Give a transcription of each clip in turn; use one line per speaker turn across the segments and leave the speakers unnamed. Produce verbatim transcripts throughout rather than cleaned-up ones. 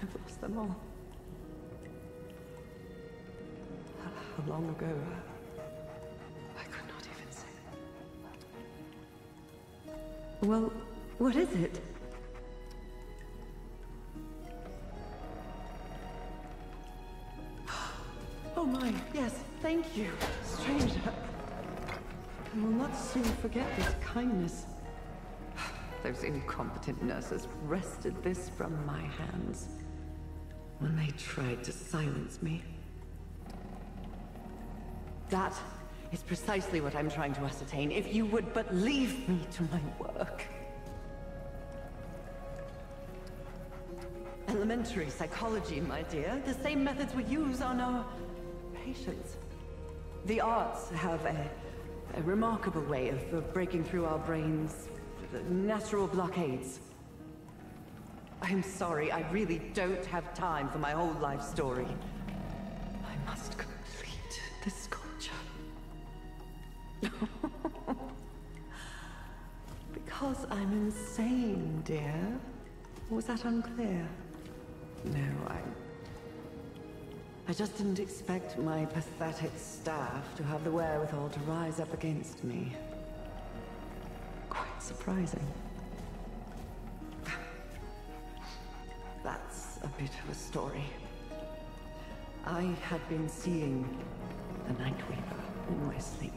I've lost them all. How long ago? I could not even say. Well, what is it? Oh my, yes, thank you, stranger. I will not soon forget this kindness. Those incompetent nurses wrested this from my hands when they tried to silence me. That is precisely what I'm trying to ascertain. If you would but leave me to my work. Elementary psychology, my dear. The same methods we use on our patients. The arts have a, a remarkable way of, of breaking through our brains. Natural blockades. I'm sorry, I really don't have time for my whole life story. I must complete this sculpture. Because I'm insane, dear. Was that unclear? No, I... I just didn't expect my pathetic staff to have the wherewithal to rise up against me. Quite surprising. That's a bit of a story. I had been seeing the Night Reaper in my sleep.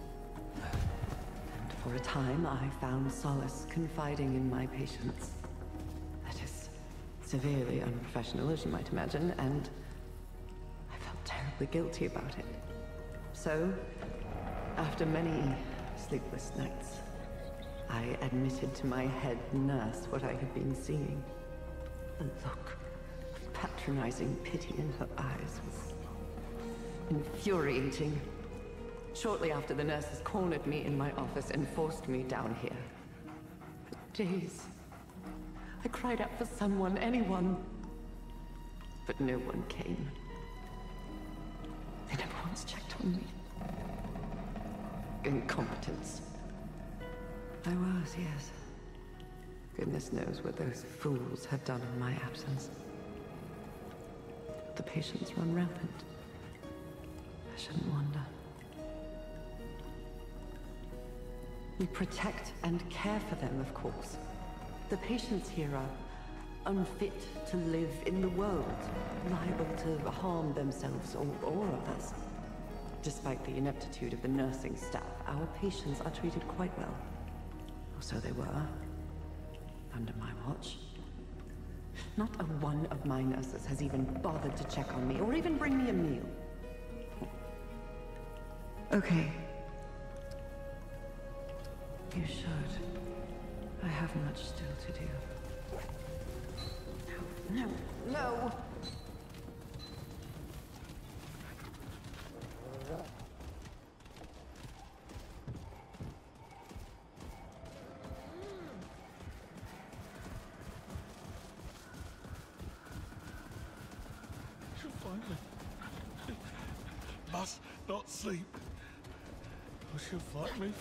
And for a time, I found solace confiding in my patients. That is severely unprofessional, as you might imagine, and I felt terribly guilty about it. So, after many sleepless nights, I admitted to my head nurse what I had been seeing. The look of patronizing pity in her eyes was infuriating. Shortly after, the nurses cornered me in my office and forced me down here. For days, I cried out for someone, anyone, but no one came. They never once checked on me. Incompetence. I was, yes. Goodness knows what those fools have done in my absence. The patients run rampant. I shouldn't wonder. We protect and care for them, of course. The patients here are unfit to live in the world, liable to harm themselves or, or others. Despite the ineptitude of the nursing staff, our patients are treated quite well. So they were, under my watch. Not a one of my nurses has even bothered to check on me, or even bring me a meal. Okay. You should. I have much still to do. No, no, no!
Must not sleep, or she'll fight me.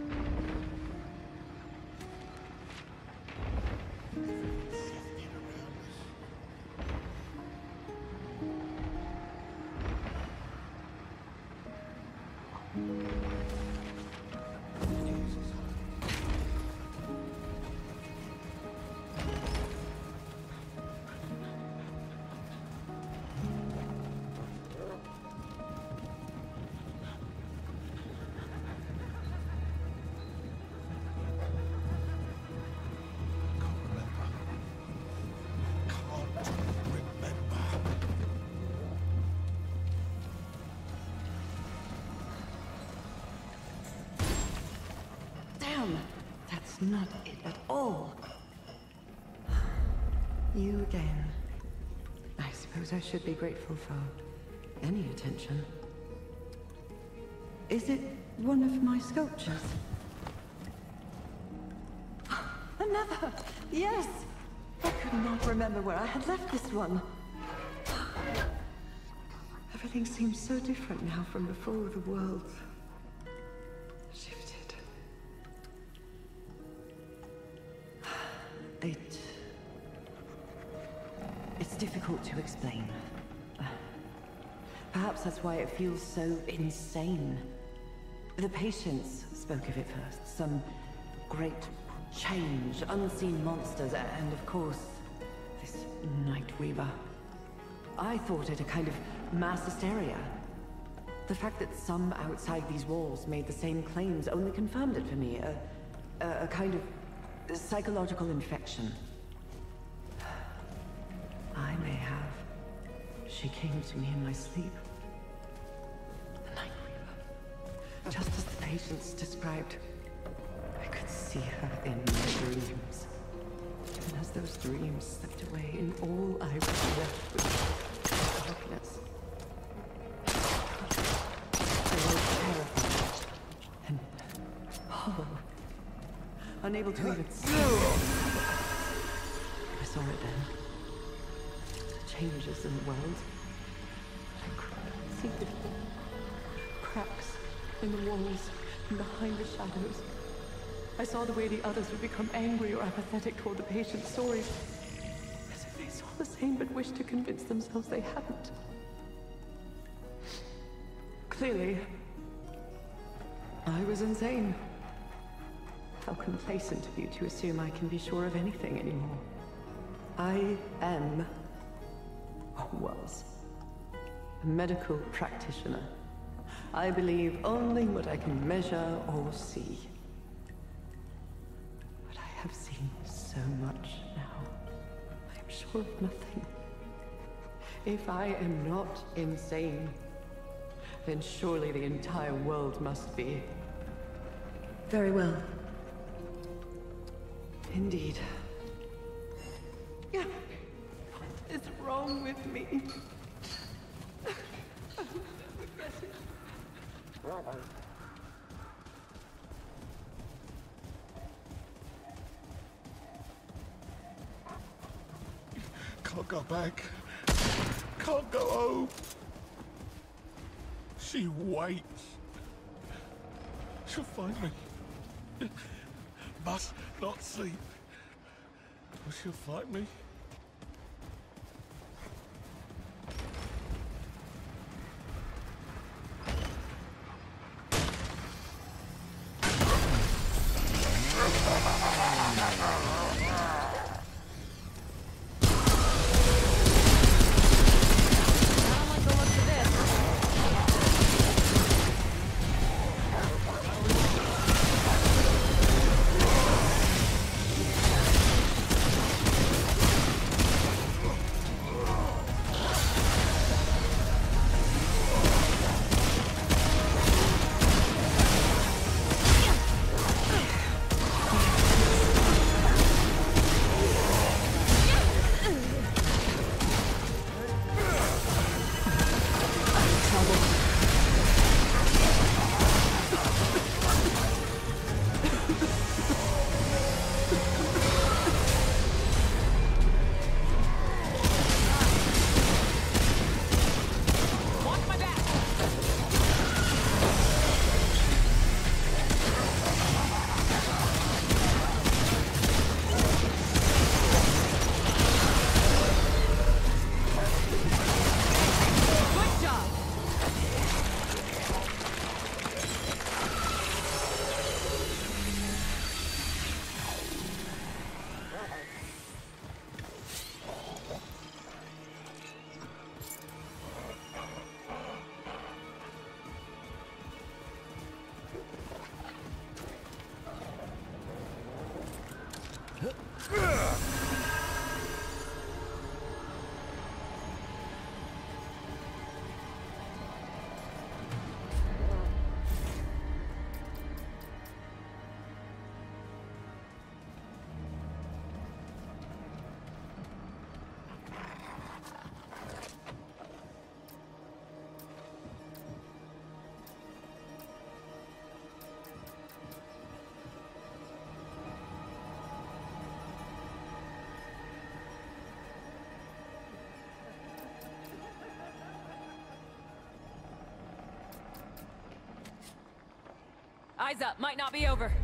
That's not it at all. You again. I suppose I should be grateful for any attention. Is it one of my sculptures? Another! Yes! I could not remember where I had left this one. Everything seems so different now from before the world shifted. It... It's difficult to explain. Perhaps that's why it feels so insane. The patients spoke of it first. Some great change, unseen monsters, and of course, this Night Reaver. I thought it a kind of mass hysteria. The fact that some outside these walls made the same claims only confirmed it for me. A, a, a kind of psychological infection. I may have. She came to me in my sleep. The Night Reaver. Just as the patients described. I could see her in my dreams. And as those dreams slipped away, in all I was left with darkness. I was terrified and hollow, unable to even see. I saw it then. Changes in the world. I couldn't see before. Cracks in the walls and behind the shadows. I saw the way the others would become angry or apathetic toward the patient's stories. As if they saw the same but wished to convince themselves they hadn't. Clearly, I was insane. How complacent of you to assume I can be sure of anything anymore. I am, or was, a medical practitioner. I believe only what I can measure or see. But I have seen so much now. I am sure of nothing. If I am not insane, then surely the entire world must be. Very well. Indeed. Yeah. What is wrong with me?
Can't go back. Can't go home. She waits. She'll find me. Must not sleep. Or she'll find me.
Eyes up, might not be over.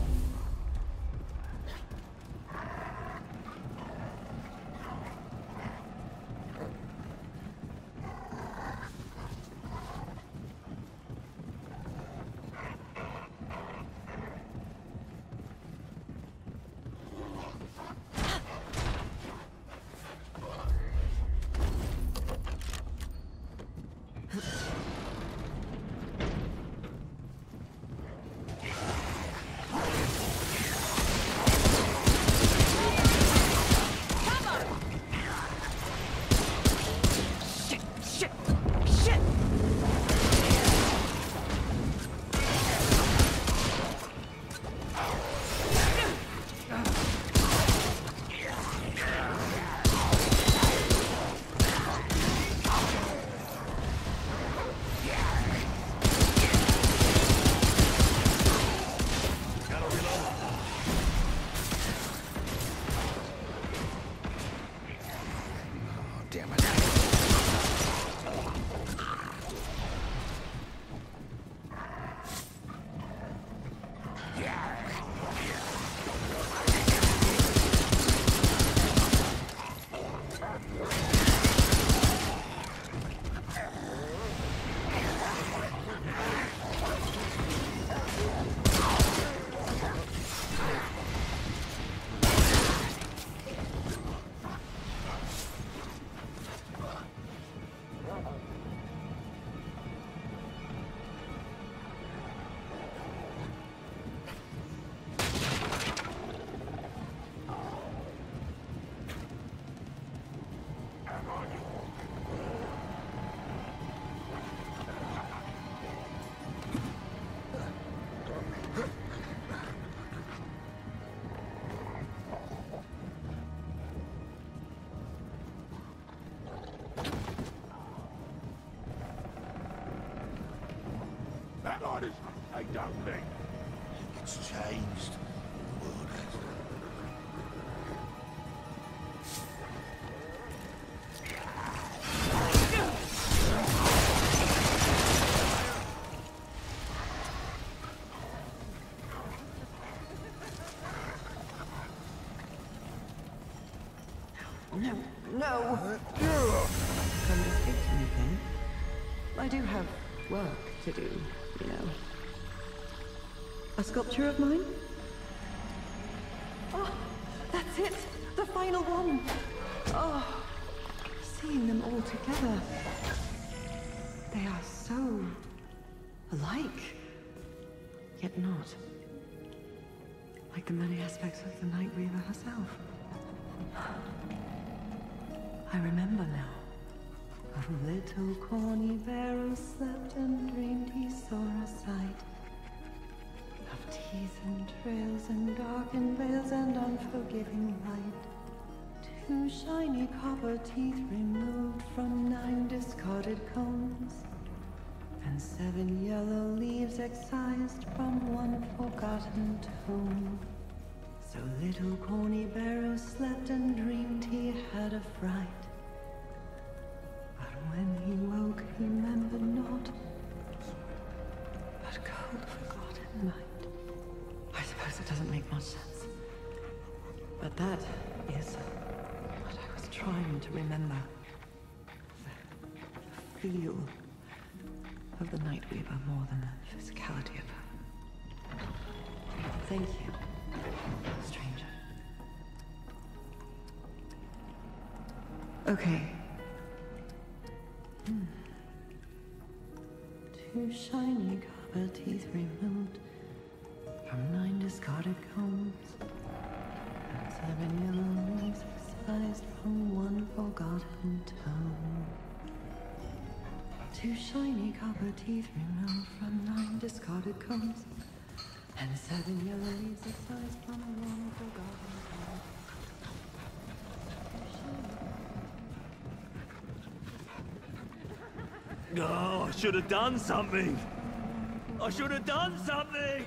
That light is... I don't think. It's changed. The world has.
No, no! Come to speak to me, then. I do have work to do, you know. A sculpture of mine? Oh, that's it! The final one! Oh, seeing them all together. They are so alike, yet not. Like the many aspects of the Night Weaver herself. I remember now. A little corny barrel slept and dreamed he saw a sight of teeth and trails and darkened veils and unforgiving light. Two shiny copper teeth removed from nine discarded combs, and seven yellow leaves excised from one forgotten tome. So little corny barrel slept and dreamed he had a fright. But when he woke, he remembered not, but cold forgotten night. I suppose it doesn't make much sense. But that is what I was trying to remember. The feel of the Night Weaver more than the physicality of her. Thank you, stranger. Okay. Hmm. Two shiny copper teeth removed from nine discarded combs, and seven yellow leaves excised from one forgotten tome. Two shiny copper teeth removed from nine discarded combs, and seven yellow leaves excised from one forgotten tome.
Oh, I should have done something! I should have done something!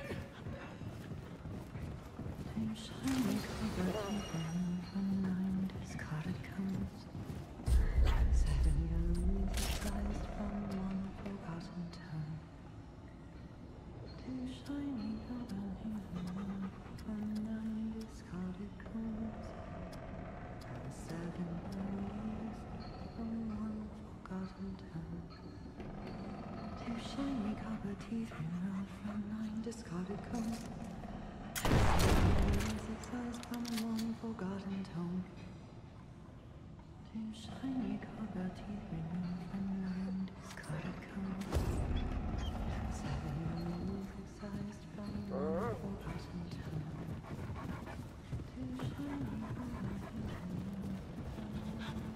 Two shiny copper teeth removed from nine discarded combs, and seven yellow leaves excised from one forgotten tome. Two shiny golden hair from nine discarded combs and seven memories from one forgotten town. Two shiny copper teeth removed from nine discarded combs and seven memories excised from one forgotten tome. Two shiny copper teeth removed from nine discarded combs. Seven removed excised from one forgotten tome. Two shiny copper teeth removed from nine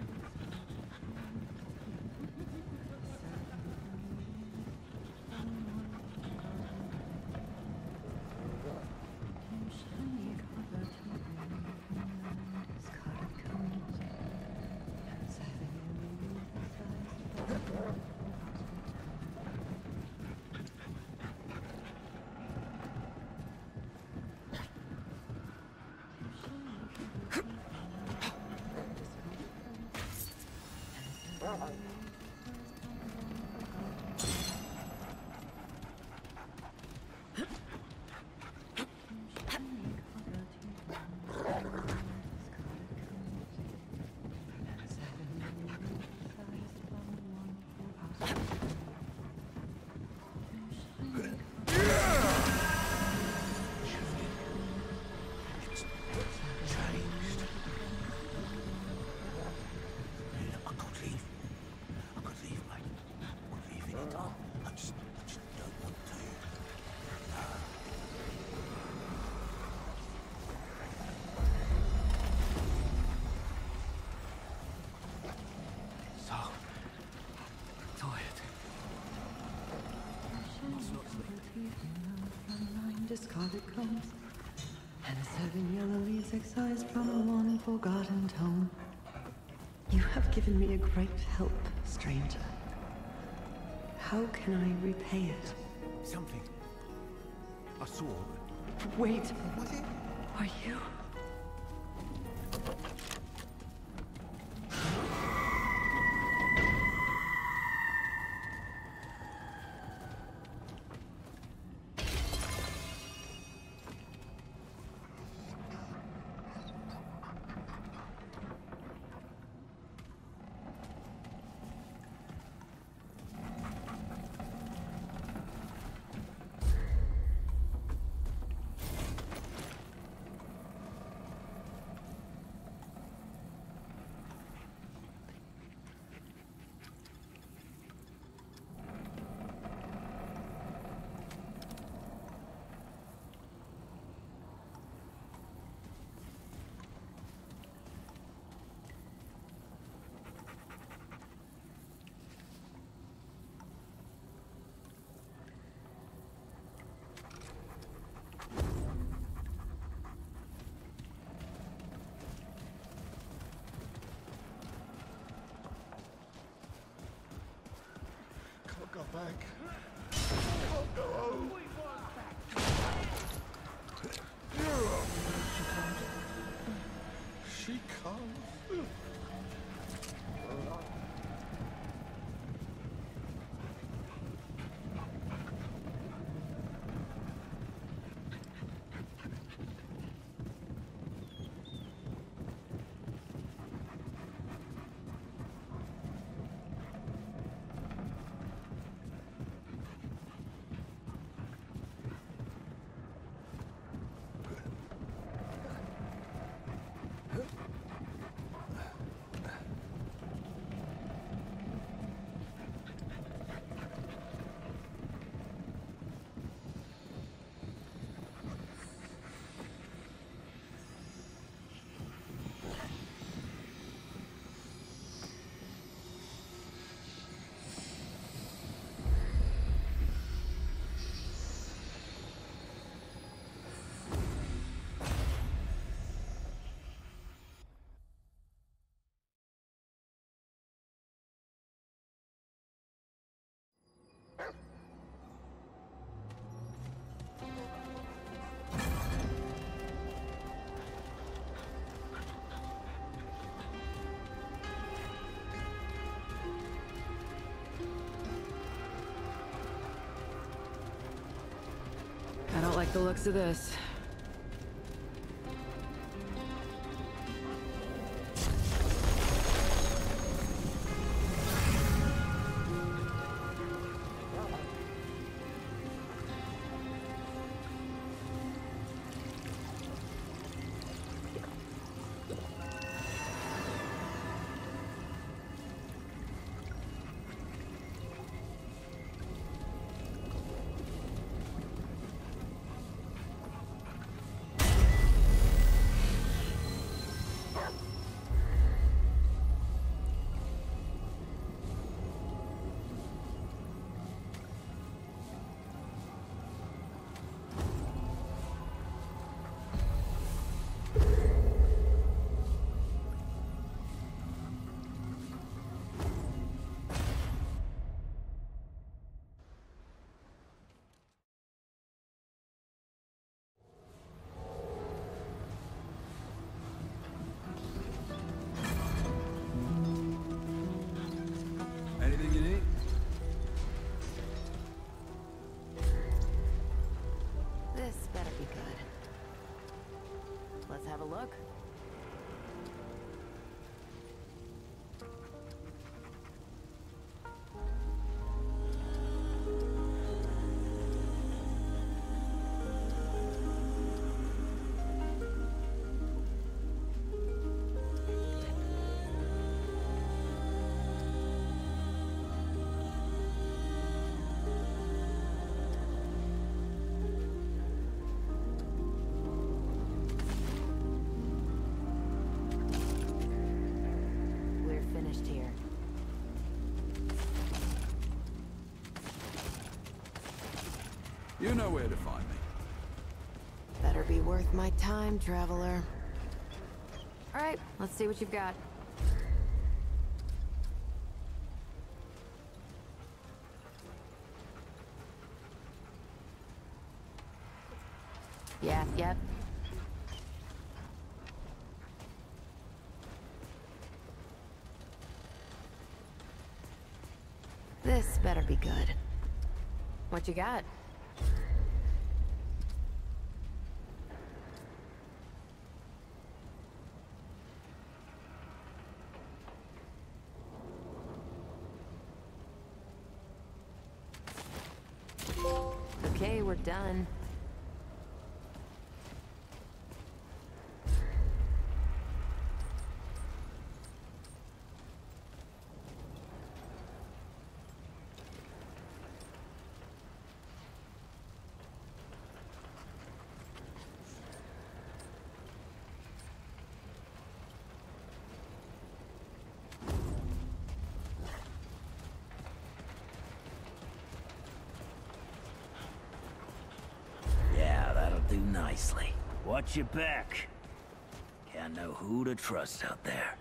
discarded combs. Seven removed excised from one discarded combs and seven yellow leaves excised from one forgotten tome. You have given me a great help, stranger. How can I repay it?
Something. A sword.
Wait.
Was it?
Are you?
Can't go back. Can't go home. She comes.
the looks of this.
Anything you need?
This better be good. Let's have a look. Here.
You know where to find me.
Better be worth my time, traveler. All right, let's see what you've got. Yeah, yep. This better be good. What you got? Okay, we're done.
Do nicely. Watch your back. Can't know who to trust out there.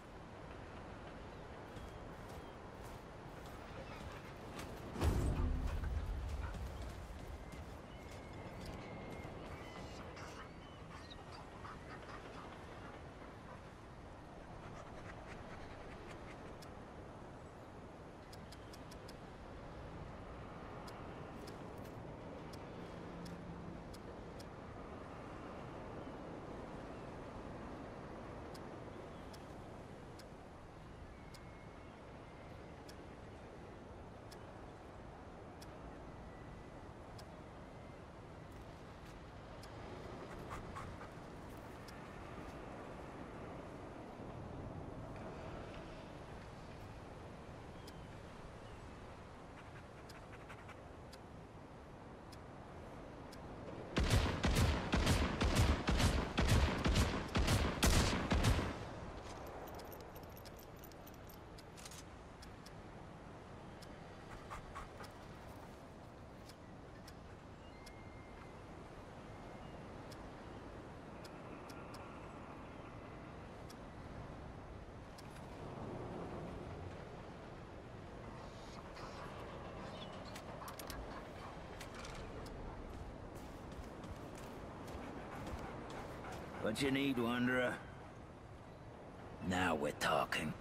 What you need, Wanderer? Now we're talking.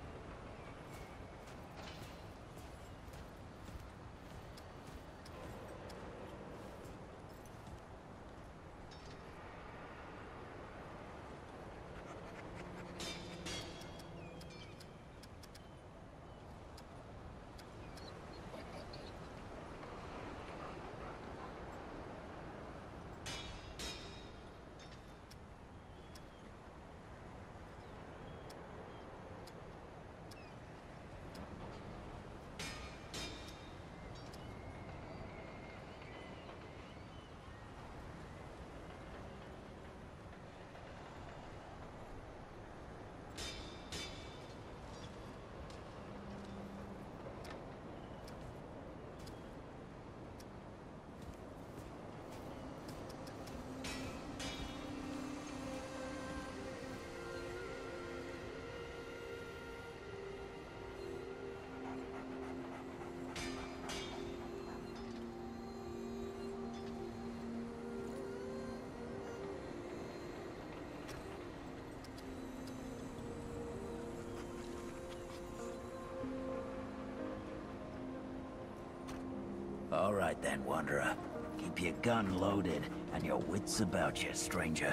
All right then, Wanderer. Keep your gun loaded and your wits about you, stranger.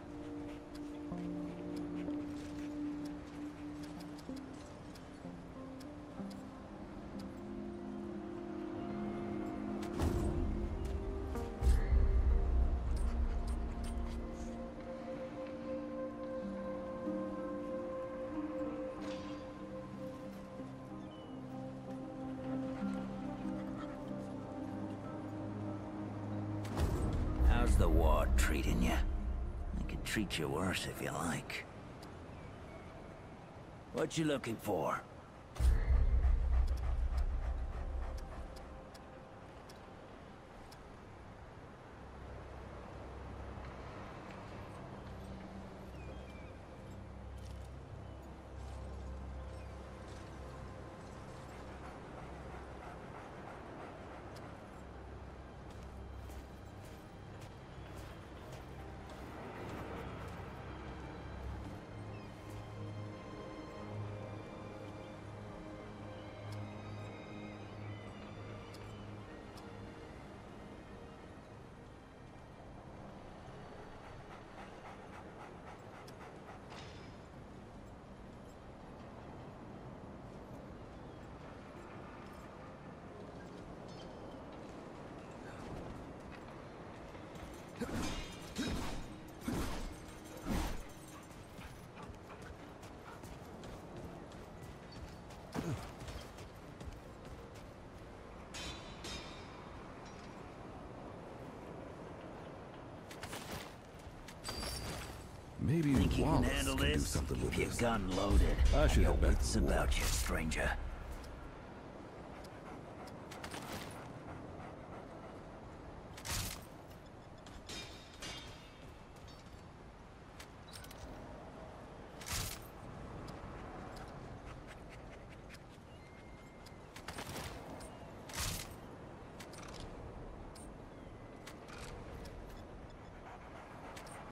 How's the ward treating you? I could treat you worse if you like. What you looking for?
Maybe
Think you can
Wallace
handle
can do
this?
something with
Keep your
this.
gun loaded.
I should
and your
head back
wits
to the ward.
about you, stranger.